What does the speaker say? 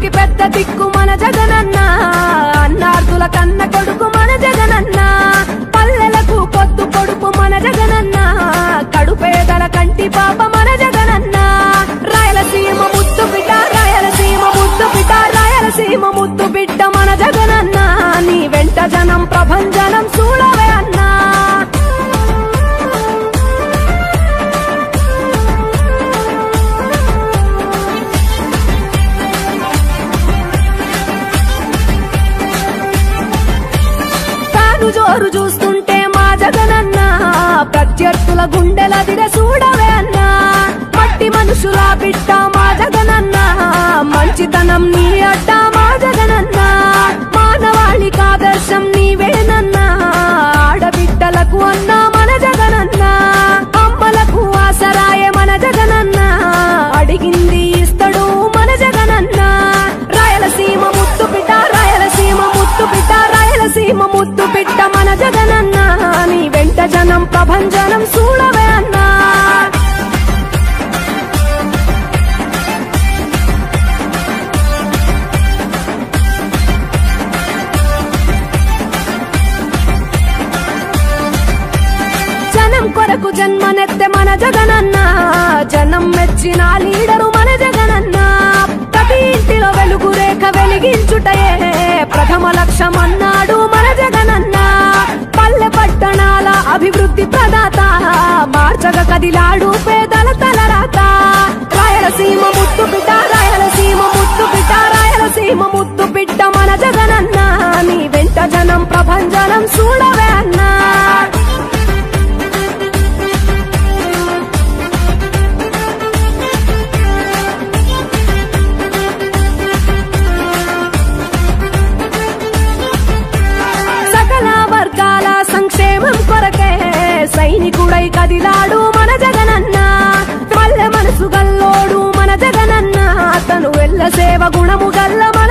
అన్నదమ్ములకి పెద్ద దిక్కు మన జగనన్న, అన్నార్థుల కన్న కొడుకు మన జగనన్న, పల్లెలకు పొద్దు పొడుపు మన జగనన్న, కడుపేదల కంటి పాప మన జగనన్న. రాయలసీమ ముద్దు బిడ్డ, రాయలసీమ ముద్దు బిడ్డ, రాయలసీమ ముద్దు బిడ్డ మన జగనన్న, నీ వెంట జనం ప్రభంజనం చూడవే అన్నా. జోరు చూస్తుంటే మా జగనన్న, ప్రత్యర్థుల గుండెల దిర చూడవే అన్నా. మట్టి మనుషుల బిడ్డ మా జగనన్న, మంచితనం నీ అడ్డ మా జగనన్న, మానవాళికి ఆదర్శం నీవేనన్నా. ఆడబిడ్డలకు అన్నా మన జగనన్న, అమ్మలకు ఆసరాయే మన జగనన్న, అడిగింది ఇస్తడు మన జగనన్న. రాయలసీమ ముద్దు బిడ్డ, రాయలసీమ ముద్దు బిడ్డ, రాయలసీమ ముద్దు బిడ్డ మన జగనన్న, నీ వెంట జనం ప్రభంజనం చూడవే అన్నా. జనం కొరకు జన్మనెత్తే మన జగనన్న, జనం మెచ్చిన లీడరు మన జగనన్న. ప్రతి ఇంటిలో వెలుగు రేఖ వెలిగించుటయే ప్రథమ లక్ష్యం అన్నాడు మన జగనన్న. పల్లె పట్టణాల అభివృద్ధి ప్రదాత, మార్చగ కదిలాడు పేదల తలరాత. రాయలసీమ ముద్దు బిడ్డ, రాయలసీమ ముద్దు బిడ్డ, రాయలసీమ ముద్దు బిడ్డ మన జగనన్న, నీ వెంట జనం ప్రభంజనం చూడవే అన్నా. సంక్షేమం కొరకే సైనికుడై కదిలాడు మన జగనన్న, పల్లె మనసు గల్లోడు మన జగనన్న, తను ఎల్ల సేవ గుణము గల్ల